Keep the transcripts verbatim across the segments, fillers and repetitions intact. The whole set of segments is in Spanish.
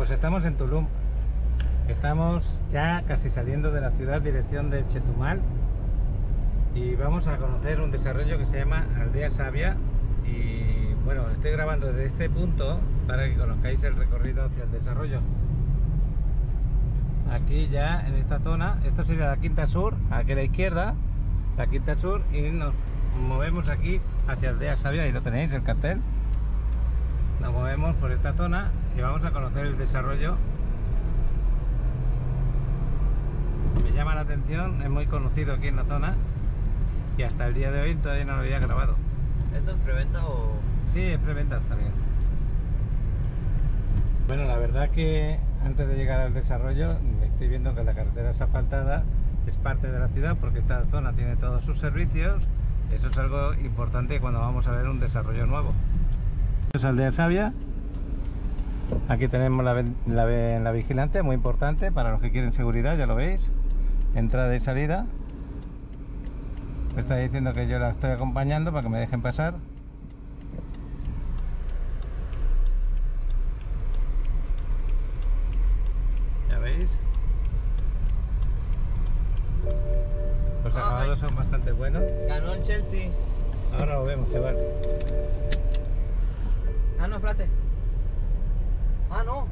Pues estamos en Tulum. Estamos ya casi saliendo de la ciudad, dirección de Chetumal. Y vamos a conocer un desarrollo que se llama Aldea Sabia. Y bueno, estoy grabando desde este punto para que conozcáis el recorrido hacia el desarrollo. Aquí ya en esta zona, esto sería la Quinta Sur, aquí a la izquierda, la Quinta Sur, y nos movemos aquí hacia Aldea Sabia, ahí lo tenéis, el cartel. Nos movemos por esta zona y vamos a conocer el desarrollo. Me llama la atención, es muy conocido aquí en la zona y hasta el día de hoy todavía no lo había grabado. ¿Esto es preventa o...? Sí, es preventa también. Bueno, la verdad que antes de llegar al desarrollo estoy viendo que la carretera es asfaltada, es parte de la ciudad porque esta zona tiene todos sus servicios. Eso es algo importante cuando vamos a ver un desarrollo nuevo. Esto es Aldea Sabia. Aquí tenemos la, la, la vigilancia, muy importante para los que quieren seguridad, ya lo veis. Entrada y salida. Me está diciendo que yo la estoy acompañando para que me dejen pasar. Ya veis. Los acabados son bastante buenos. Ganó el Chelsea. Ahora lo vemos, chaval. Ah, no, espérate. Ah, no.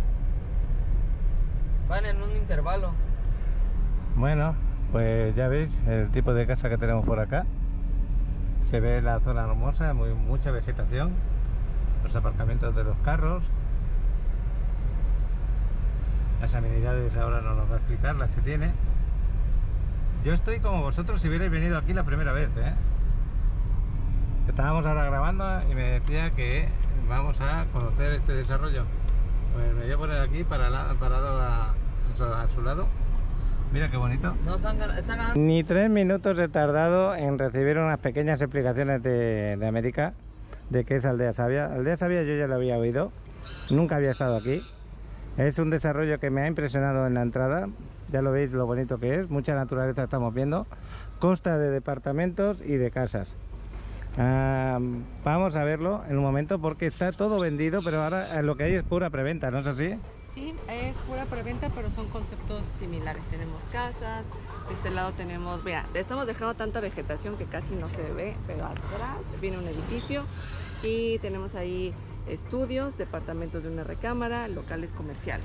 Van en un intervalo. Bueno, pues ya veis el tipo de casa que tenemos por acá. Se ve la zona hermosa, muy, mucha vegetación. Los aparcamientos de los carros. Las amenidades ahora nos las va a explicar, las que tiene. Yo estoy como vosotros si hubierais venido aquí la primera vez, ¿eh? Estábamos ahora grabando y me decía que vamos a conocer este desarrollo. Pues me voy a poner aquí para la, parado a, a su lado. Mira qué bonito. No, están, están ganando. Ni tres minutos he tardado en recibir unas pequeñas explicaciones de, de América de qué es Aldea Sabia. Aldea Sabia yo ya lo había oído, nunca había estado aquí. Es un desarrollo que me ha impresionado en la entrada. Ya lo veis lo bonito que es, mucha naturaleza estamos viendo. Consta de departamentos y de casas. Uh, vamos a verlo en un momento porque está todo vendido, pero ahora lo que hay es pura preventa, ¿no es así? Sí, es pura preventa, pero son conceptos similares. Tenemos casas, de este lado tenemos, mira, estamos dejando tanta vegetación que casi no se ve, pero atrás viene un edificio y tenemos ahí estudios, departamentos de una recámara, locales comerciales.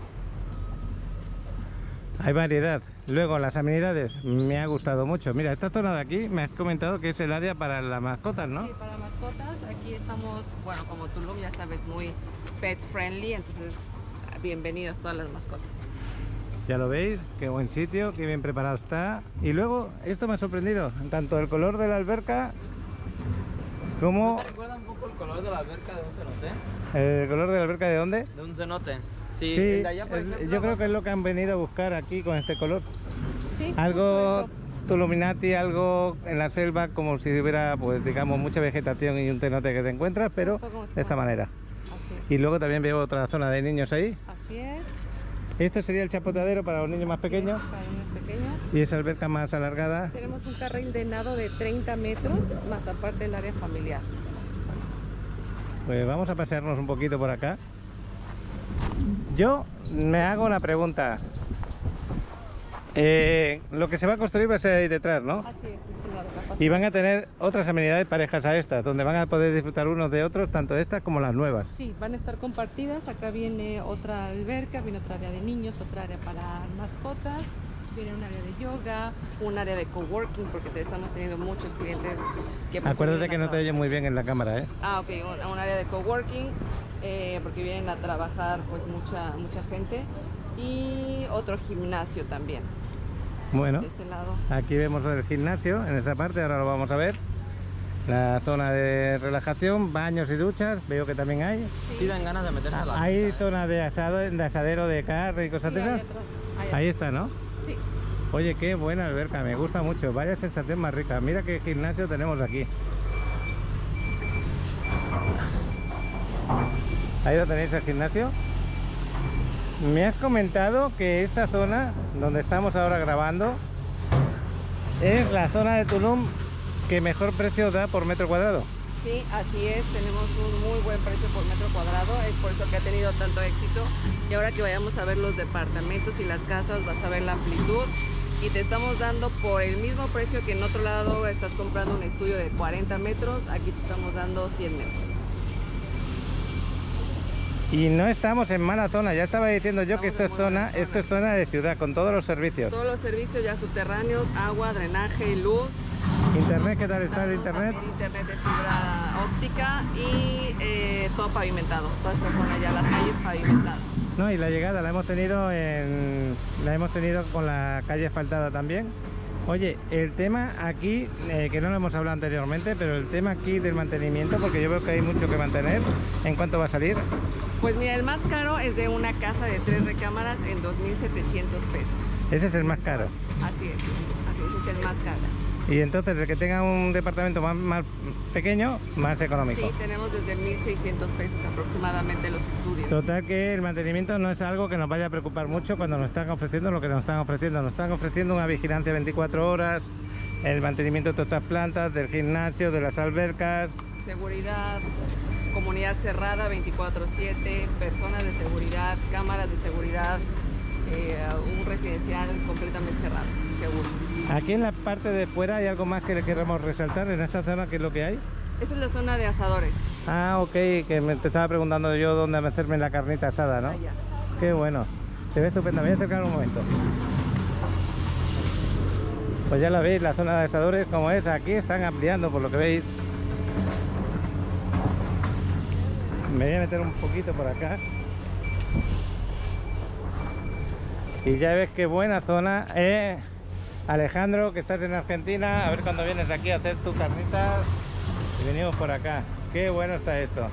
Hay variedad. Luego las amenidades me ha gustado mucho. Mira, esta zona de aquí me has comentado que es el área para las mascotas, ¿no? Sí, para mascotas. Aquí estamos, bueno, como Tulum ya sabes, muy pet friendly, entonces bienvenidos todas las mascotas. Ya lo veis, qué buen sitio, qué bien preparado está. Y luego, esto me ha sorprendido, tanto el color de la alberca como... ¿No te recuerda un poco el color de la alberca de un cenote? ¿El color de la alberca de dónde? De un cenote. Sí, Sí, el de allá, por es, ejemplo, yo creo más... que es lo que han venido a buscar aquí con este color. Sí, Algo Tuluminati, algo en la selva, como si hubiera, pues digamos, mucha vegetación y un cenote que te encuentras, pero de esta manera. Así es. Y luego también veo otra zona de niños ahí. Así es. Este sería el chapotadero para los niños más pequeños. Para niños pequeños. Y esa alberca más alargada. Tenemos un carril de nado de treinta metros, más aparte el área familiar. Pues vamos a pasearnos un poquito por acá. Yo me hago una pregunta. Eh, lo que se va a construir va a ser ahí detrás, ¿no? Así es, es la, la Y van a tener otras amenidades parejas a estas, donde van a poder disfrutar unos de otros, tanto estas como las nuevas. Sí, van a estar compartidas. Acá viene otra alberca, viene otra área de niños, otra área para mascotas, viene un área de yoga, un área de coworking, porque te estamos teniendo muchos clientes que... pues, Acuérdate que no te trabajar. oye muy bien en la cámara, ¿eh? Ah, ok, un, un área de coworking, eh, porque vienen a trabajar pues mucha, mucha gente. Y otro gimnasio también. Bueno, De este lado. aquí vemos el gimnasio, en esa parte, ahora lo vamos a ver. La zona de relajación, baños y duchas, veo que también hay. Sí, dan ganas de meterse a la Hay alberca, ¿eh? zona de asado, de asadero de carne y cosas Sí, de ahí esas. atrás, ahí Ahí atrás. está, ¿no? Sí. Oye, qué buena alberca, me gusta mucho. Vaya sensación más rica. Mira qué gimnasio tenemos aquí. Ahí lo tenéis, el gimnasio. Me has comentado que esta zona donde estamos ahora grabando es la zona de Tulum que mejor precio da por metro cuadrado. Sí, así es, tenemos un muy buen precio por metro cuadrado, es por eso que ha tenido tanto éxito. Y ahora que vayamos a ver los departamentos y las casas, vas a ver la amplitud. Y te estamos dando por el mismo precio que en otro lado estás comprando un estudio de cuarenta metros, aquí te estamos dando cien metros. Y no estamos en mala zona, ya estaba diciendo yo Estamos que esto en es muy zona, buena zona. esto es zona de ciudad, con todos los servicios. Todos los servicios ya subterráneos, agua, drenaje y luz. Internet, ¿qué tal está el internet? También internet de fibra óptica y eh, todo pavimentado, toda esta zona ya, las calles pavimentadas. No, y la llegada la hemos tenido en, la hemos tenido con la calle asfaltada también. Oye, el tema aquí, eh, que no lo hemos hablado anteriormente, pero el tema aquí del mantenimiento, porque yo veo que hay mucho que mantener, ¿en cuánto va a salir? Pues mira, el más caro es de una casa de tres recámaras en dos mil setecientos pesos. Ese es el más caro. Así es, así es, ese es el más caro. Y entonces el que tenga un departamento más, más pequeño, más económico. Sí, tenemos desde mil seiscientos pesos aproximadamente los estudios. Total que el mantenimiento no es algo que nos vaya a preocupar mucho cuando nos están ofreciendo lo que nos están ofreciendo. Nos están ofreciendo una vigilancia veinticuatro horas, el mantenimiento de todas estas plantas, del gimnasio, de las albercas. Seguridad, comunidad cerrada veinticuatro siete, personas de seguridad, cámaras de seguridad, eh, un residencial completamente cerrado y seguro. Aquí en la parte de fuera hay algo más que le queremos resaltar en esa zona, ¿qué es lo que hay? Esa es la zona de asadores. Ah, ok, que me, te estaba preguntando yo dónde hacerme la carnita asada, ¿no? Allá. Qué bueno, se ve estupendo, me voy a acercar un momento. Pues ya la veis, la zona de asadores como es, aquí están ampliando por lo que veis. Me voy a meter un poquito por acá. Y ya ves qué buena zona, eh. Alejandro, que estás en Argentina, a ver cuando vienes aquí a hacer tus carnitas y venimos por acá. Qué bueno está esto.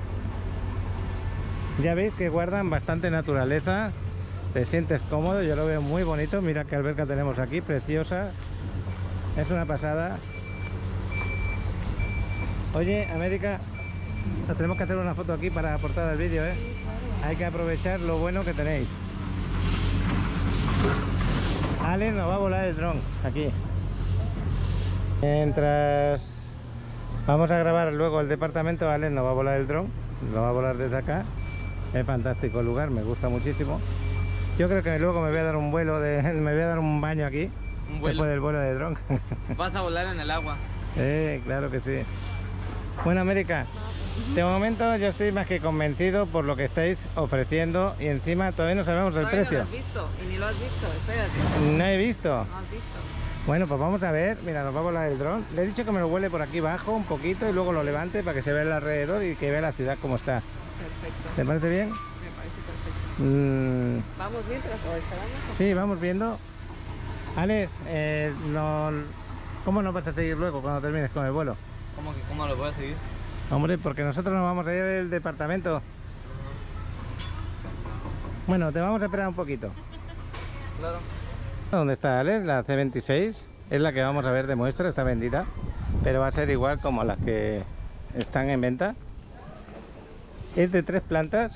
Ya veis que guardan bastante naturaleza, te sientes cómodo, yo lo veo muy bonito. Mira qué alberca tenemos aquí, preciosa, es una pasada. Oye, América, nos tenemos que hacer una foto aquí para aportar al vídeo, ¿eh? Hay que aprovechar lo bueno que tenéis. Ale nos va a volar el dron aquí. Mientras vamos a grabar luego el departamento, Ale nos va a volar el dron, lo va a volar desde acá. Es fantástico el lugar, me gusta muchísimo. Yo creo que luego me voy a dar un vuelo de, me voy a dar un baño aquí. Un vuelo. Después del vuelo de dron. Vas a volar en el agua. Eh, claro que sí. Bueno, América, de momento yo estoy más que convencido por lo que estáis ofreciendo y encima todavía no sabemos el Todavía precio. no lo has visto y ni lo has visto, espérate. No he visto. No has visto. Bueno, pues vamos a ver. Mira, nos va a volar el dron. Le he dicho que me lo vuele por aquí abajo un poquito y luego lo levante para que se vea el alrededor y que vea la ciudad como está. Perfecto. ¿Te parece bien? Me parece perfecto. Mm, Vamos mientras o esperamos. sí, vamos viendo. Alex, eh, no, ¿cómo nos vas a seguir luego cuando termines con el vuelo? ¿Cómo que cómo lo voy a seguir? Hombre, porque nosotros nos vamos a ir del departamento. Bueno, te vamos a esperar un poquito. Claro. ¿Dónde está Alex? La C veintiséis es la que vamos a ver de muestra, está vendida, pero va a ser igual como las que están en venta. Es de tres plantas.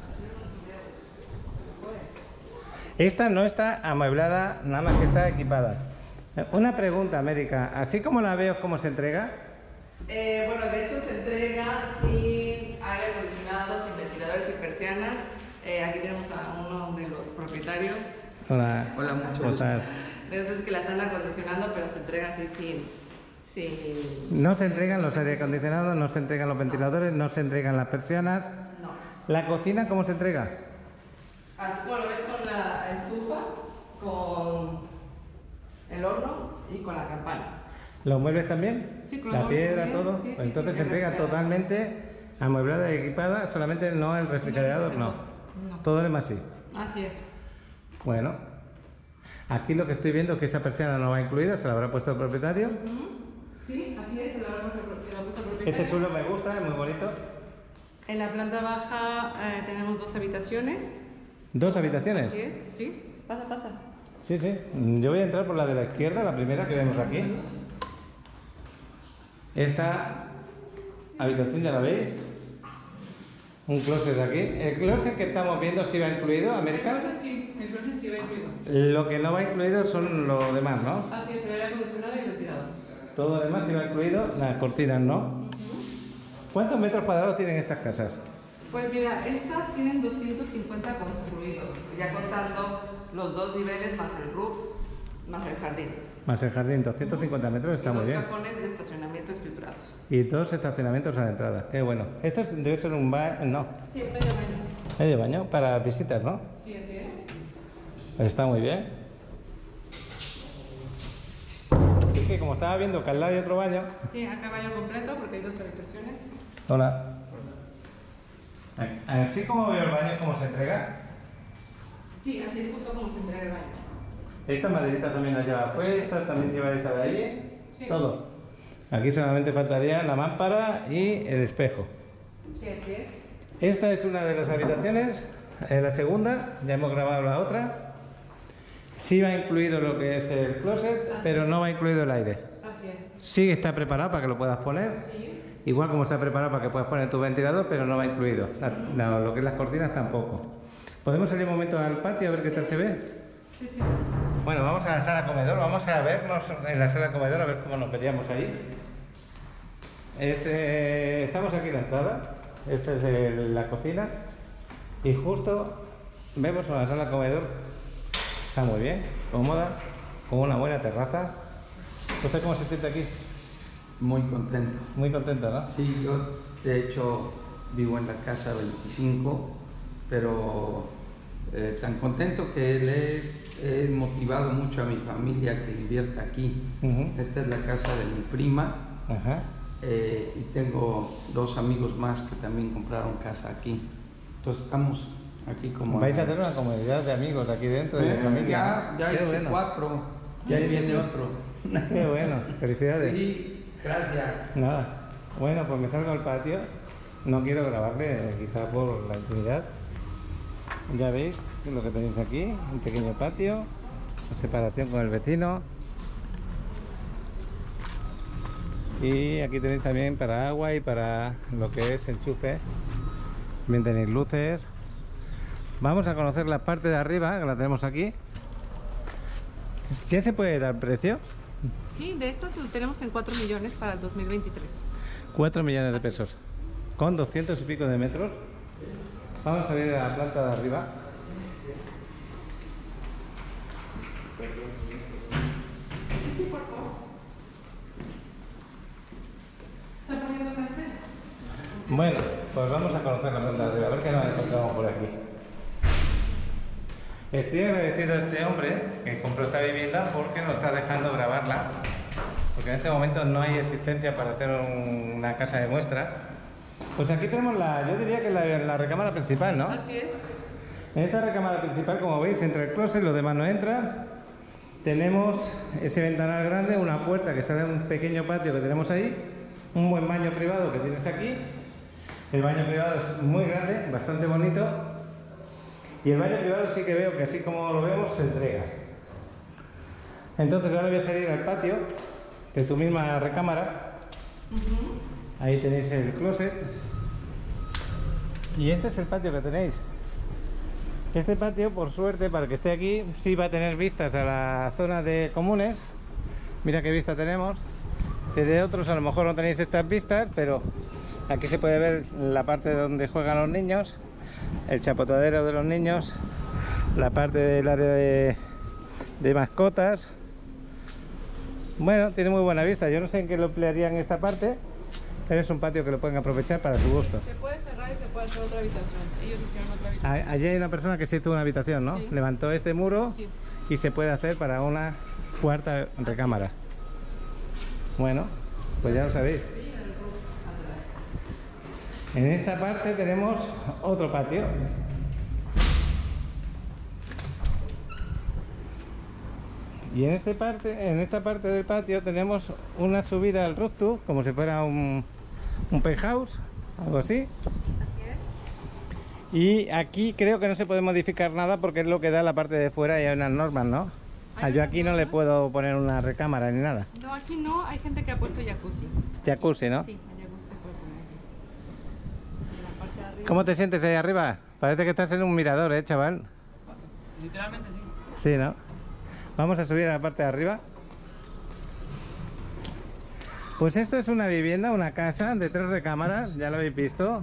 Esta no está amueblada, nada más que está equipada. Una pregunta, América, así como la veo, ¿cómo se entrega? Eh, bueno, de hecho se entrega sin aire acondicionado, sin ventiladores y persianas. Eh, aquí tenemos a uno de los propietarios. Hola. Hola, mucho ¿Cómo gusto. estás? De esos que la están acondicionando, pero se entrega así sin... sin... No se entregan los aire acondicionados, no se entregan los ventiladores, no se entregan las persianas. No. ¿La cocina cómo se entrega? Así como lo ves con la estufa, con el horno y con la campana. ¿Los muebles también? Sí, con los ¿La muebles piedra, también. todo? Sí, sí, Entonces sí, se entrega refrigerada. totalmente amueblada y equipada, solamente no el refrigerador, no. No. Todo lo demás sí. Así es. Bueno, aquí lo que estoy viendo es que esa persiana no va incluida, se la habrá puesto el propietario. Ujú. Sí, así es, la verdad que la puso el propietario. Este suelo me gusta, es muy bonito. En la planta baja eh, tenemos dos habitaciones. ¿Dos habitaciones? Así es, sí. Pasa, pasa. Sí, sí. Yo voy a entrar por la de la izquierda, la primera que vemos aquí. Esta habitación ya la veis. Un closet aquí. El closet que estamos viendo sí va incluido, América. El closet sí, el closet sí va incluido. Lo que no va incluido son lo demás, ¿no? Así es, el aire acondicionado y el ventilador. Todo lo demás sí va incluido, las cortinas no. ¿Cuántos metros cuadrados tienen estas casas? Pues mira, estas tienen doscientos cincuenta construidos, ya contando los dos niveles más el roof, más el jardín. Más el jardín, doscientos cincuenta metros, está y muy dos bien. cajones de estacionamiento escriturados. Y dos estacionamientos a la entrada, qué bueno. Esto debe ser un baño, no, Sí, medio baño. medio baño para visitas, ¿no? Sí, así es. Está muy bien. Es que como estaba viendo que al lado hay otro baño. Sí, acá baño completo porque hay dos habitaciones. Hola. Así como veo el baño, ¿cómo se entrega? Sí, así es justo como se entrega el baño. Esta maderita también la lleva puesta, también lleva esa de ahí, Sí. todo. Aquí solamente faltaría la mámpara y el espejo. Sí, así es. Esta es una de las habitaciones, en la segunda, ya hemos grabado la otra. Sí va incluido lo que es el closet, pero no va incluido el aire. Así es. Sí está preparado para que lo puedas poner, Sí. igual como está preparado para que puedas poner tu ventilador, pero no va incluido. La- la- lo que es las cortinas tampoco. ¿Podemos salir un momento al patio a ver qué tal se ve? Sí, sí. Bueno, vamos a la sala comedor, vamos a vernos en la sala comedor a ver cómo nos veríamos ahí. Este, estamos aquí en la entrada, esta es el- la cocina y justo vemos en la sala comedor, está muy bien, cómoda, con una buena terraza. ¿Usted cómo se siente aquí? Muy contento. Muy contento, ¿no? Sí, yo de hecho vivo en la casa veinticinco, pero eh, tan contento que le he motivado mucho a mi familia que invierta aquí. Ujú. Esta es la casa de mi prima Ajá. eh, y tengo dos amigos más que también compraron casa aquí. Entonces estamos aquí como... Vais a tener una comunidad de amigos aquí dentro de Eh, la familia. Ya, ya Qué hice bueno. cuatro, ya viene otro. Qué bueno, felicidades. Sí, gracias. Nada. Bueno, pues me salgo al patio. No quiero grabarle, quizá por la intimidad. Ya veis lo que tenéis aquí, un pequeño patio, separación con el vecino. Y aquí tenéis también para agua y para lo que es enchufe. También tenéis luces. Vamos a conocer la parte de arriba, que la tenemos aquí. ¿Ya se puede dar precio? Sí, de estas lo tenemos en cuatro millones para el dos mil veintitrés. cuatro millones de pesos. Con doscientos y pico de metros. Vamos a ver a la planta de arriba. Sí, por favor. ¿Está poniendo cáncer? Bueno, pues vamos a conocer la planta de arriba, a ver qué nos encontramos por aquí. Estoy agradecido a este hombre que compró esta vivienda porque nos está dejando grabarla, porque en este momento no hay existencia para hacer un- una casa de muestra. Pues aquí tenemos la, yo diría que la, la recámara principal, ¿no? Así es. En esta recámara principal, como veis, entra el closet, lo demás no entra. Tenemos ese ventanal grande, una puerta que sale a un pequeño patio que tenemos ahí, un buen baño privado que tienes aquí. El baño privado es muy grande, bastante bonito. Y el baño privado sí que veo que así como lo vemos se entrega. Entonces ahora voy a salir al patio de tu misma recámara. Ahí tenéis el closet. Y este es el patio que tenéis. Este patio, por suerte, para que esté aquí, sí va a tener vistas a la zona de comunes. Mira qué vista tenemos. Desde otros a lo mejor no tenéis estas vistas, pero aquí se puede ver la parte donde juegan los niños, el chapotadero de los niños, la parte del área de, de mascotas. Bueno, tiene muy buena vista. Yo no sé en qué lo emplearían esta parte, pero es un patio que lo pueden aprovechar para su gusto. Se puede cerrar y se puede hacer otra habitación. Ellos hicieron otra habitación. A- Allí hay una persona que se hizo una habitación, ¿no? Sí. Levantó este muro Sí. y se puede hacer para una cuarta recámara. Bueno, pues ya lo sabéis. En esta parte tenemos otro patio. Y en, este parte, en esta parte del patio tenemos una subida al rooftop, como si fuera un, un penthouse, algo así. Y aquí creo que no se puede modificar nada porque es lo que da la parte de fuera y hay unas normas, ¿no? Ah, Hay yo unas aquí no le normas. puedo poner una recámara ni nada. No, aquí no. Hay gente que ha puesto jacuzzi. Jacuzzi, ¿no? Sí, el jacuzzi se puede poner aquí. En la parte de arriba. ¿Cómo te sientes ahí arriba? Parece que estás en un mirador, ¿eh, chaval? Literalmente sí. Sí, ¿no? Vamos a subir a la parte de arriba. Pues esto es una vivienda, una casa de tres recámaras, ya lo habéis visto,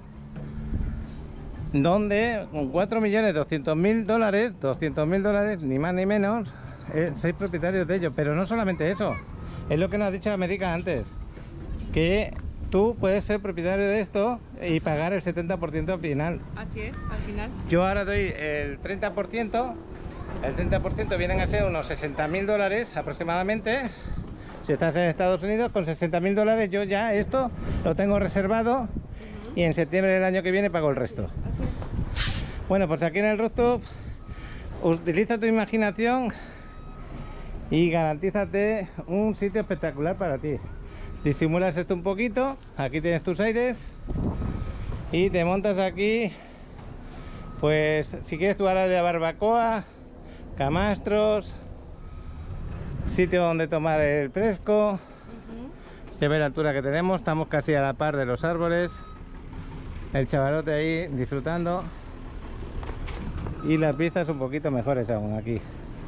donde con cuatro millones doscientos mil dólares, doscientos mil dólares, ni más ni menos, eh, sois propietarios de ello. Pero no solamente eso, es lo que nos ha dicho América antes, que tú puedes ser propietario de esto y pagar el setenta por ciento al final. Así es, al final. Yo ahora doy el treinta por ciento, el treinta por ciento vienen a ser unos sesenta mil dólares aproximadamente. Si estás en Estados Unidos, con sesenta mil dólares yo ya esto lo tengo reservado. Uh-huh. Y en septiembre del año que viene pago el resto. Así es. Bueno, pues aquí en el rooftop utiliza tu imaginación y garantízate un sitio espectacular para ti. Disimulas esto un poquito, aquí tienes tus aires y te montas aquí, pues si quieres tu área de barbacoa, camastros, sitio donde tomar el fresco. Uh-huh. Se ve la altura que tenemos, estamos casi a la par de los árboles, el chavalote ahí disfrutando y las vistas un poquito mejores aún aquí.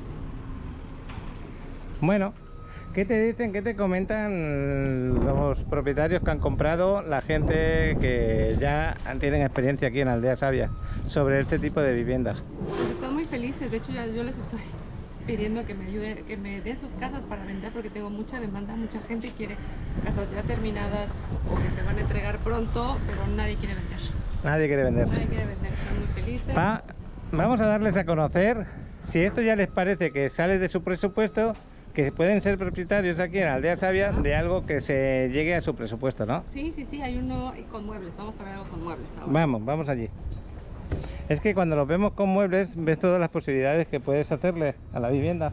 Bueno, ¿qué te dicen, qué te comentan los propietarios que han comprado, la gente que ya tienen experiencia aquí en Aldea Sabia sobre este tipo de viviendas? Pues están muy felices, de hecho ya yo les estoy pidiendo que me ayuden, que me den sus casas para vender porque tengo mucha demanda, mucha gente quiere casas ya terminadas o que se van a entregar pronto, pero nadie quiere vender. Nadie quiere vender. Nadie quiere vender, están muy felices. Va, vamos a darles a conocer, si esto ya les parece que sale de su presupuesto, que pueden ser propietarios aquí en Aldea Sabia de algo que se llegue a su presupuesto, ¿no? Sí, sí, sí, hay uno con muebles, vamos a ver algo con muebles ahora. Vamos, vamos allí. Es que cuando los vemos con muebles, ves todas las posibilidades que puedes hacerle a la vivienda.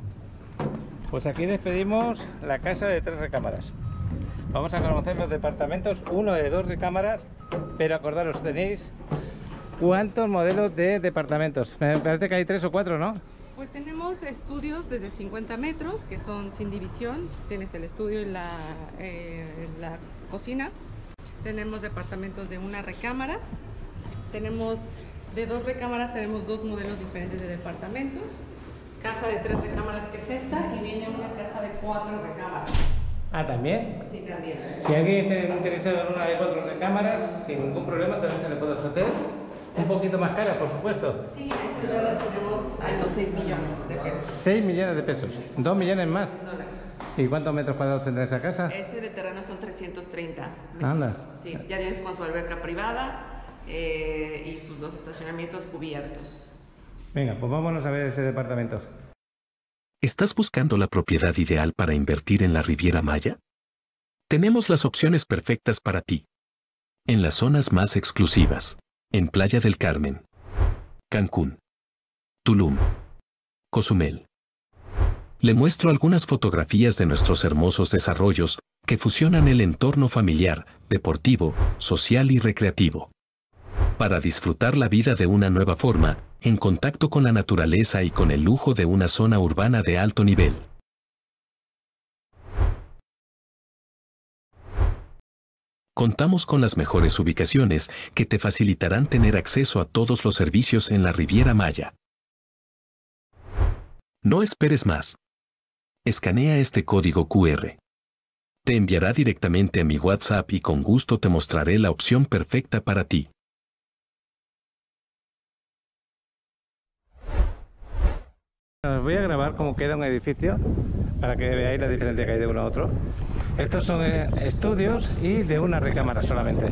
Pues aquí despedimos la casa de tres recámaras. Vamos a conocer los departamentos, uno de dos recámaras, pero acordaros, tenéis cuántos modelos de departamentos. Me parece que hay tres o cuatro, ¿no? Pues tenemos estudios desde cincuenta metros, que son sin división. Tienes el estudio y la, eh, la cocina. Tenemos departamentos de una recámara. Tenemos de dos recámaras, tenemos dos modelos diferentes de departamentos. Casa de tres recámaras, que es esta, y viene una casa de cuatro recámaras. Ah, ¿también? Sí, también. Si alguien está interesado en una de cuatro recámaras, sin ningún problema también se le puede ofrecer. Un poquito más cara, por supuesto. Sí, estas ya las tenemos a los seis millones de pesos. seis millones de pesos, dos millones más. Dólares. ¿Y cuántos metros cuadrados tendrá esa casa? Ese de terreno son trescientos treinta metros. Anda. Sí, ya tienes con su alberca privada eh, y sus dos estacionamientos cubiertos. Venga, pues vámonos a ver ese departamento. ¿Estás buscando la propiedad ideal para invertir en la Riviera Maya? Tenemos las opciones perfectas para ti. En las zonas más exclusivas, en Playa del Carmen, Cancún, Tulum, Cozumel. Le muestro algunas fotografías de nuestros hermosos desarrollos que fusionan el entorno familiar, deportivo, social y recreativo. Para disfrutar la vida de una nueva forma, en contacto con la naturaleza y con el lujo de una zona urbana de alto nivel. Contamos con las mejores ubicaciones que te facilitarán tener acceso a todos los servicios en la Riviera Maya. No esperes más. Escanea este código cu erre. Te enviará directamente a mi WhatsApp y con gusto te mostraré la opción perfecta para ti. Os voy a grabar cómo queda un edificio para que veáis la diferencia que hay de uno a otro. Estos son eh, estudios y de una recámara solamente.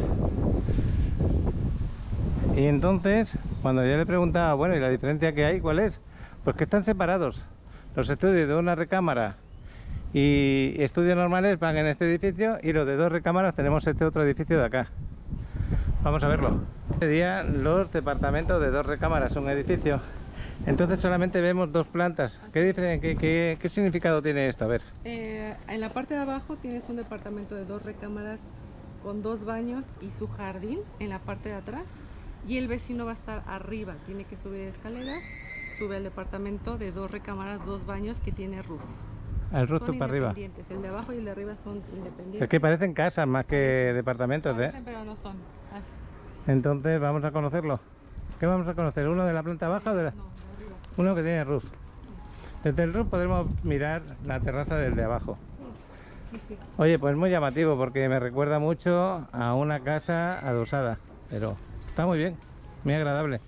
Y entonces, cuando yo le preguntaba, bueno, ¿y la diferencia que hay? ¿Cuál es? Pues que están separados. Los estudios de una recámara y estudios normales van en este edificio y los de dos recámaras tenemos este otro edificio de acá. Vamos a verlo. Serían los departamentos de dos recámaras, un edificio. Entonces solamente vemos dos plantas. ¿Qué, qué, qué, qué significado tiene esto? A ver. Eh, en la parte de abajo tienes un departamento de dos recámaras con dos baños y su jardín en la parte de atrás. Y el vecino va a estar arriba, tiene que subir escaleras, sube al departamento de dos recámaras, dos baños que tiene roof. El rooftop para arriba. El de abajo y el de arriba son independientes. Es que parecen casas más que departamentos, ¿eh? Parecen, pero no son. Así. Entonces vamos a conocerlo. ¿Qué vamos a conocer? ¿Uno de la planta baja o de la...? No, de arriba. Uno que tiene roof. Desde el roof podremos mirar la terraza del de abajo. sí, sí. Oye, pues muy llamativo porque me recuerda mucho a una casa adosada, pero está muy bien, muy agradable.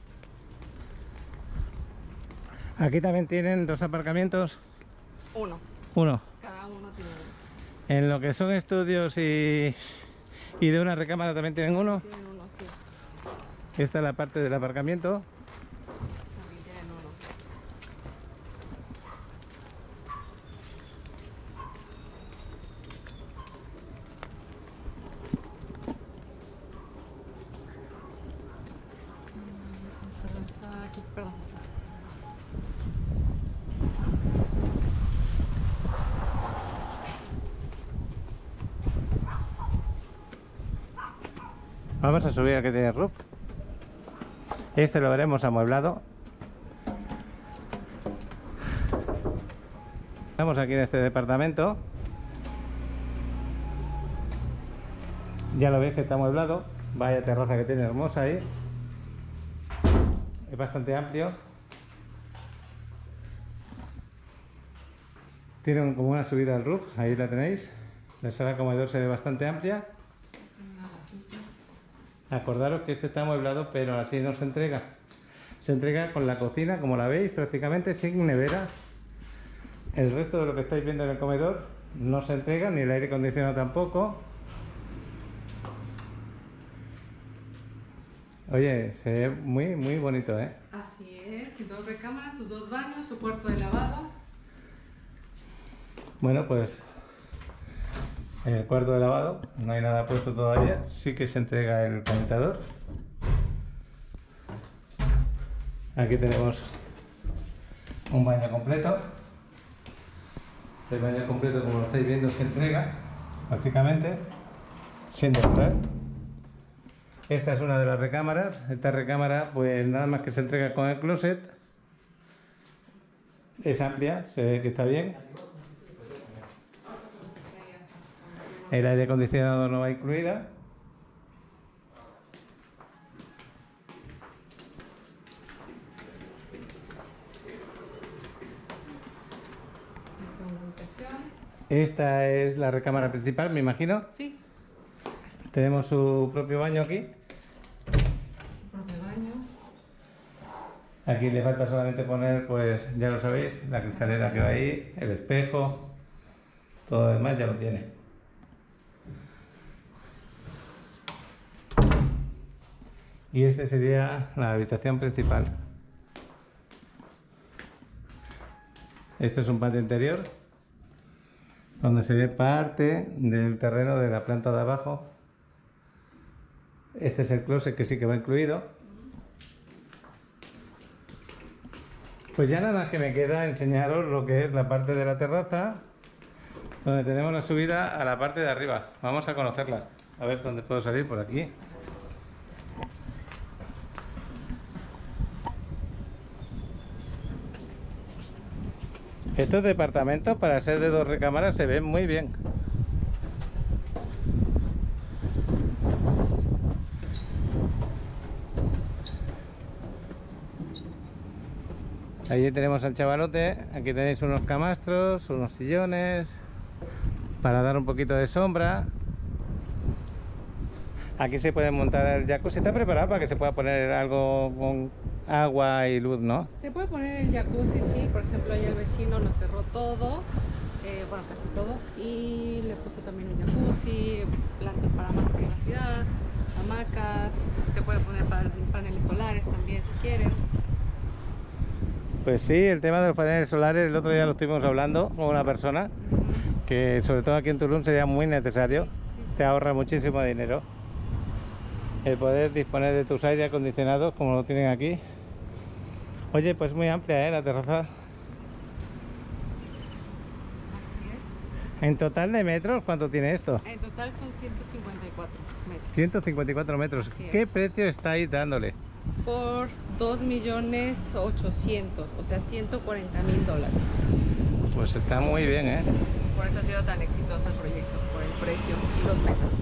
Aquí también tienen dos aparcamientos. Uno. Uno. Cada uno tiene uno. En lo que son estudios y, y de una recámara también tienen uno. Tienen uno, sí. Esta es la parte del aparcamiento. También tienen uno. Perdón, está aquí, perdón. Vamos a subir a que tiene roof. Este lo veremos amueblado. Estamos aquí en este departamento. Ya lo veis que está amueblado. Vaya terraza que tiene hermosa ahí. Es bastante amplio. Tiene un- como una subida al roof. Ahí la tenéis. La sala comedor se ve bastante amplia. Acordaros que este está amueblado, pero así no se entrega. Se entrega con la cocina, como la veis, prácticamente sin nevera. El resto de lo que estáis viendo en el comedor no se entrega, ni el aire acondicionado tampoco. Oye, se ve muy, muy bonito, ¿eh? Así es, sus dos recámaras, sus dos baños, su cuarto de lavado. Bueno, pues en el cuarto de lavado no hay nada puesto todavía. Sí que se entrega el calentador. Aquí tenemos un baño completo. El baño completo, como lo estáis viendo, se entrega prácticamente sin decorar. Esta es una de las recámaras. Esta recámara, pues nada más que se entrega con el closet. Es amplia, se ve que está bien. El aire acondicionado no va incluida. La segunda habitación. Esta es la recámara principal, me imagino. Sí, Tenemos su propio baño aquí. su propio baño. Aquí le falta solamente poner, pues ya lo sabéis, la cristalera que va ahí, el espejo, todo lo demás ya lo tiene. Y este sería la habitación principal. Este es un patio interior donde se ve parte del terreno de la planta de abajo. Este es el closet que sí que va incluido. Pues ya nada más que me queda enseñaros lo que es la parte de la terraza, donde tenemos la subida a la parte de arriba. Vamos a conocerla. A ver dónde puedo salir, por aquí. Estos departamentos, para ser de dos recámaras, se ven muy bien. Allí tenemos al chavalote. Aquí tenéis unos camastros, unos sillones para dar un poquito de sombra. Aquí se puede montar el jacuzzi. Está preparado para que se pueda poner algo con agua y luz, ¿no? Se puede poner el jacuzzi, sí, por ejemplo, ahí el vecino lo cerró todo, eh, bueno, casi todo, y le puso también un jacuzzi, plantas para más privacidad, hamacas, se puede poner pan- paneles solares también si quieren. Pues sí, el tema de los paneles solares, el otro día lo estuvimos hablando con una persona, que sobre todo aquí en Tulum sería muy necesario. Te ahorra muchísimo dinero el poder disponer de tus aire acondicionados como lo tienen aquí. Oye, pues muy amplia, ¿eh? La terraza. Así es. En total de metros, ¿cuánto tiene esto? En total son ciento cincuenta y cuatro metros. ciento cincuenta y cuatro metros. Así ¿Qué es. precio estáis dándole? Por dos millones ochocientos, o sea, ciento cuarenta mil dólares. Pues está muy bien, ¿eh? Por eso ha sido tan exitoso el proyecto, por el precio y los metros.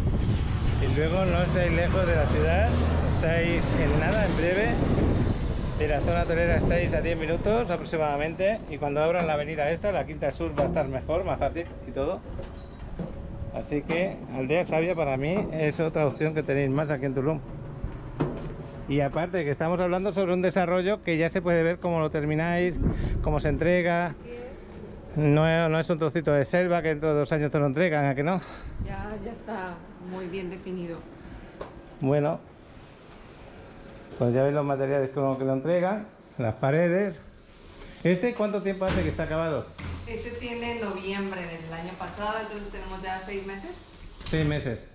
Y luego no estáis lejos de la ciudad, estáis en nada, en breve, De la zona hotelera estáis a diez minutos aproximadamente, y cuando abran la avenida esta, la Quinta Sur, va a estar mejor, más fácil y todo. Así que Aldea Sabia para mí es otra opción que tenéis más aquí en Tulum. Y aparte que estamos hablando sobre un desarrollo que ya se puede ver cómo lo termináis, cómo se entrega. No es, no es un trocito de selva que dentro de dos años te lo entregan, ¿a que no? Ya, ya está muy bien definido. Bueno, pues ya veis los materiales como que lo entregan, las paredes. ¿Este cuánto tiempo hace que está acabado? Este tiene noviembre del año pasado, entonces tenemos ya seis meses. Seis meses.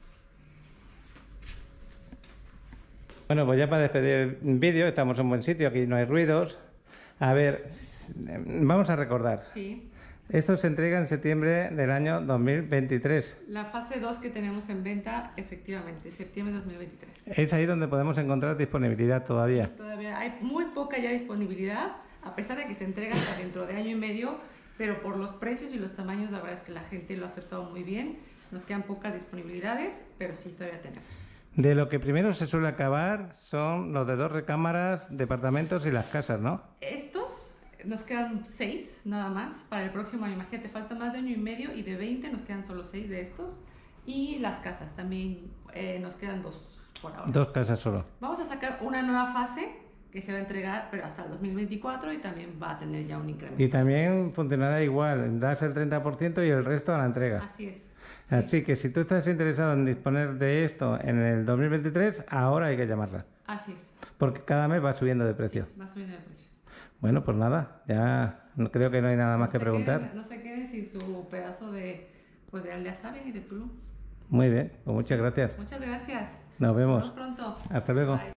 Bueno, pues ya para despedir el vídeo, estamos en un buen sitio, aquí no hay ruidos. A ver, vamos a recordar. Sí. Esto se entrega en septiembre del año dos mil veintitrés. La fase dos que tenemos en venta, efectivamente, septiembre de dos mil veintitrés. Es ahí donde podemos encontrar disponibilidad todavía. Sí, todavía hay muy poca ya disponibilidad, a pesar de que se entrega hasta dentro de año y medio, pero por los precios y los tamaños, la verdad es que la gente lo ha aceptado muy bien. Nos quedan pocas disponibilidades, pero sí todavía tenemos. De lo que primero se suele acabar son los de dos recámaras, departamentos y las casas, ¿no? Estos nos quedan seis nada más para el próximo año. Imagínate, falta más de año y medio y de veinte nos quedan solo seis de estos. Y las casas también eh, nos quedan dos por ahora. Dos casas solo. Vamos a sacar una nueva fase que se va a entregar, pero hasta el dos mil veinticuatro, y también va a tener ya un incremento. Y también funcionará igual, das el treinta por ciento y el resto a la entrega. Así es. Así que si tú estás interesado en disponer de esto en el dos mil veintitrés, ahora hay que llamarla. Así es. Porque cada mes va subiendo de precio. Sí, va subiendo de precio. Bueno, pues nada, ya no, creo que no hay nada más No que se preguntar. queden- no se queden sin su pedazo de, pues, de Aldea Sabia y de Tulum. Muy bien, pues muchas gracias. Muchas gracias. Nos vemos. Nos vemos pronto. Hasta luego. Bye.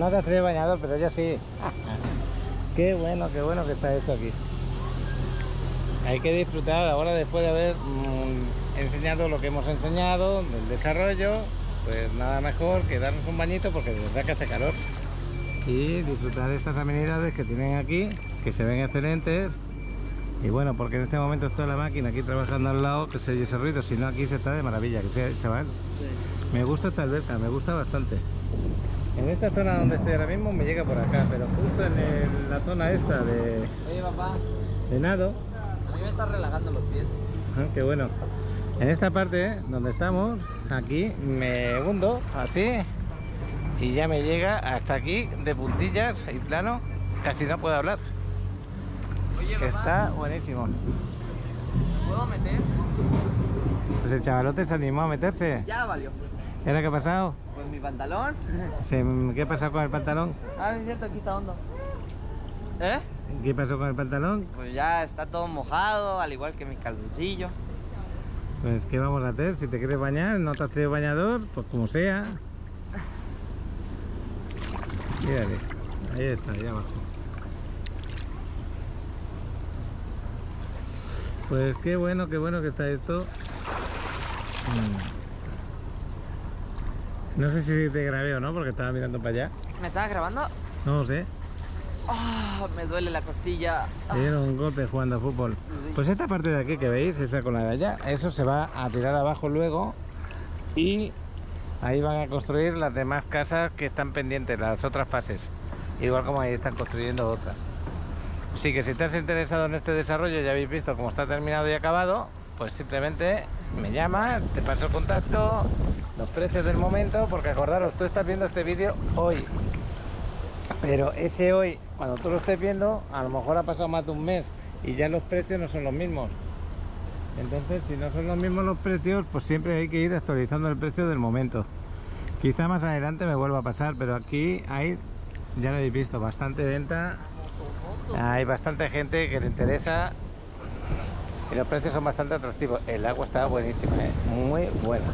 no te has traído bañador, pero ya sí. Qué bueno, qué bueno que está esto aquí. Hay que disfrutar ahora después de haber mmm, enseñado lo que hemos enseñado del desarrollo. Pues nada mejor que darnos un bañito porque de verdad que hace calor. Y disfrutar estas amenidades que tienen aquí, que se ven excelentes. Y bueno, porque en este momento está la máquina aquí trabajando al lado, que se oye ese ruido, si no aquí se está de maravilla, que sea, chaval. Sí. Me gusta esta alberca, me gusta bastante. En esta zona donde estoy ahora mismo me llega por acá, pero justo en el, la zona esta de... Oye, papá. De nado. A mí me está relajando los pies. Ah, qué bueno. En esta parte donde estamos, aquí me hundo, así, y ya me llega hasta aquí de puntillas y plano, casi no puedo hablar. Oye, Que papá, está buenísimo. ¿puedo meter? Pues el chavalote se animó a meterse. Ya valió. ¿Y ahora qué ha pasado? Pues mi pantalón. Se- ¿Qué pasó con el pantalón? Ah, es cierto, aquí está hondo. ¿Eh? ¿Qué pasó con el pantalón? Pues ya está todo mojado, al igual que mi calzoncillo. Pues ¿qué vamos a hacer? Si te quieres bañar, no te has traído bañador, pues como sea. Fíjate, ahí está, ahí abajo. Pues qué bueno, qué bueno que está esto. Mm. No sé si te grabé o no, porque estaba mirando para allá. ¿Me estabas grabando? No lo sé. Ah, me duele la costilla. Te dieron un golpe jugando a fútbol. Pues esta parte de aquí que veis, esa con la de allá, eso se va a tirar abajo luego y ahí van a construir las demás casas que están pendientes, las otras fases. Igual como ahí están construyendo otras. Así que si estás interesado en este desarrollo, ya habéis visto cómo está terminado y acabado, pues simplemente me llamas, te paso el contacto, los precios del momento, porque acordaros, tú estás viendo este vídeo hoy. Pero ese hoy, cuando tú lo estés viendo, a lo mejor ha pasado más de un mes y ya los precios no son los mismos. Entonces, si no son los mismos los precios, pues siempre hay que ir actualizando el precio del momento. Quizá más adelante me vuelva a pasar, pero aquí hay, ya lo habéis visto, bastante venta. Hay bastante gente que le interesa y los precios son bastante atractivos. El agua está buenísima, ¿eh? Muy buena.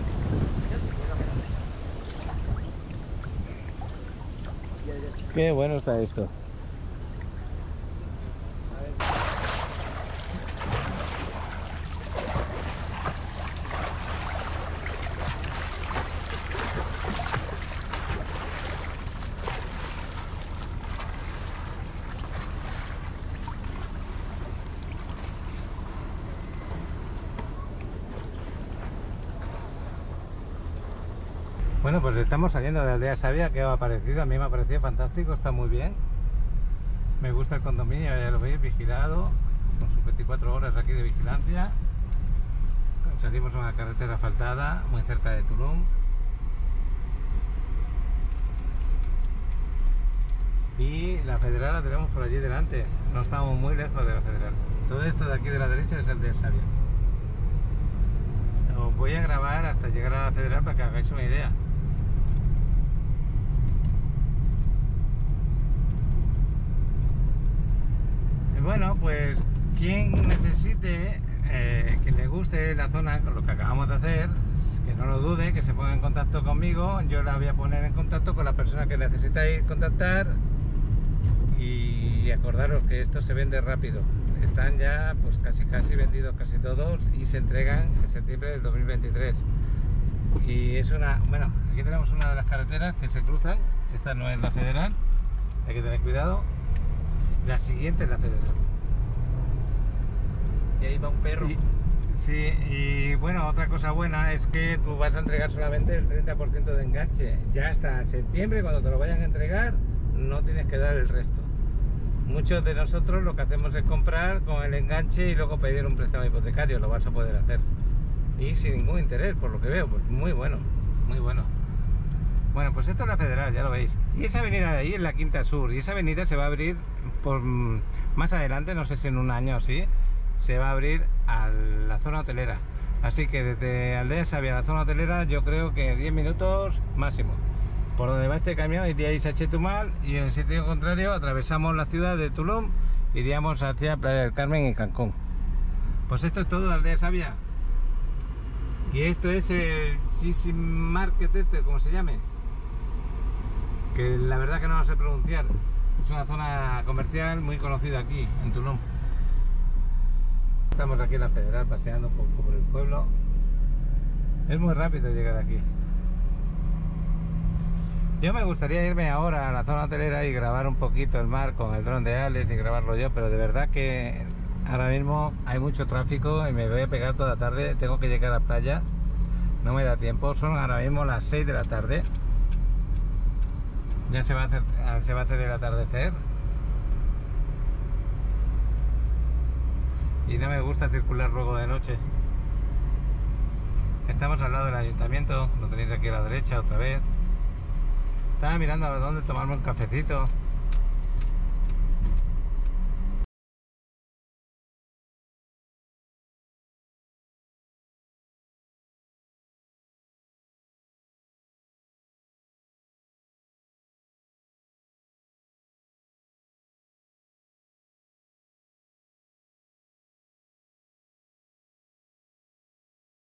Qué bueno está esto. Bueno, pues estamos saliendo de Aldea Sabia. ¿Qué os ha parecido? A mí me ha parecido fantástico, está muy bien. Me gusta el condominio, ya lo veis, vigilado, con sus veinticuatro horas aquí de vigilancia. Salimos a una carretera asfaltada, muy cerca de Tulum. Y la Federal la tenemos por allí delante, no estamos muy lejos de la Federal. Todo esto de aquí de la derecha es Aldea Sabia. Os voy a grabar hasta llegar a la Federal para que hagáis una idea. Bueno, pues quien necesite, eh, que le guste la zona con lo que acabamos de hacer, que no lo dude, que se ponga en contacto conmigo. Yo la voy a poner en contacto con la persona que necesitáis contactar. Y acordaros que esto se vende rápido. Están ya pues casi casi vendidos casi todos y se entregan en septiembre del dos mil veintitrés. Y es una, bueno, aquí tenemos una de las carreteras que se cruzan. Esta no es la Federal, hay que tener cuidado. La siguiente es la Federal. Y ahí va un perro. Y, sí, y bueno, otra cosa buena es que tú vas a entregar solamente el treinta por ciento de enganche. Ya hasta septiembre, cuando te lo vayan a entregar, no tienes que dar el resto. Muchos de nosotros lo que hacemos es comprar con el enganche y luego pedir un préstamo hipotecario. Lo vas a poder hacer. Y sin ningún interés, por lo que veo. Pues muy bueno, muy bueno. Bueno, pues esto es la Federal, ya lo veis. Y esa avenida de ahí es la Quinta Sur. Y esa avenida se va a abrir por más adelante, no sé si en un año o así, se va a abrir a la zona hotelera. Así que desde Aldea Sabia a la zona hotelera, yo creo que diez minutos máximo. Por donde va este camión iríais a Chetumal y en el sentido contrario atravesamos la ciudad de Tulum, iríamos hacia Playa del Carmen y Cancún. Pues esto es todo de Aldea Sabia. Y esto es el Sisi Market, este, como se llame. que la verdad que no lo sé pronunciar. Es una zona comercial muy conocida aquí, en Tulum. Estamos aquí en la Federal paseando un poco por el pueblo. Es muy rápido llegar aquí. Yo me gustaría irme ahora a la zona hotelera y grabar un poquito el mar con el dron de Alex y grabarlo yo, pero de verdad que ahora mismo hay mucho tráfico y me voy a pegar toda la tarde. Tengo que llegar a la playa, no me da tiempo. Son ahora mismo las seis de la tarde. Ya se va a hacer, se va a hacer el atardecer. Y no me gusta circular luego de noche. Estamos al lado del ayuntamiento, lo tenéis aquí a la derecha otra vez. Estaba mirando a ver dónde tomarme un cafecito.